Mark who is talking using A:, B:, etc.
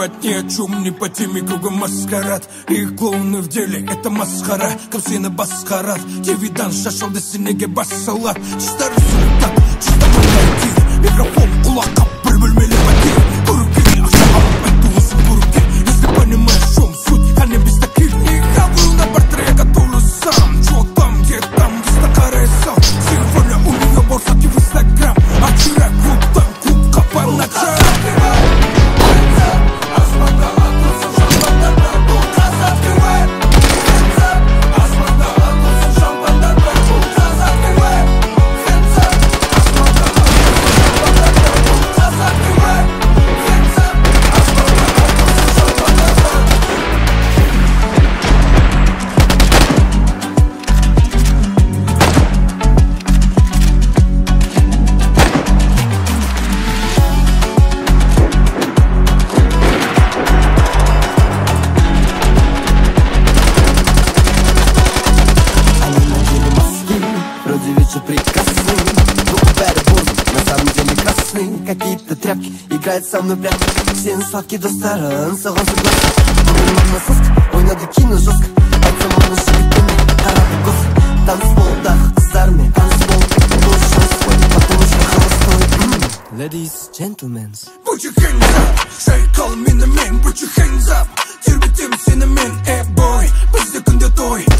A: переживать ни о чем, не по теме, кругом маскарад. Их клоуны в деле, это масхара. Капсина басхарат, девидан шашал до синеге бассалат. Чисто результат, чисто монолитив. Микрофон, кулака, прибыльмели потери. Куруки, ашабам, айтуласын куруки. Если понимаешь, в чем суть, а не без таких. Не играю на портрет, я готовлю сам. Чё там, где там, гистакара и сам. Симфония у нее борсаки в инстаграм. А вчера клуб там, клуб копаем на чай.
B: Какие-то тряпки играют со мной прятки. Все сладкие до сторон, согласен глаз. Мама соска, ой, надо кину жестко. Пальцем можно шипить, арабы гос. Танцпол, да, с армией, танцпол. Душа свой, потому что холостой. Ladies, gentlemen.
A: Put your hands up, say call me the man. Put your hands up, терпи тем cinnamon, boy. Пусть секунды той.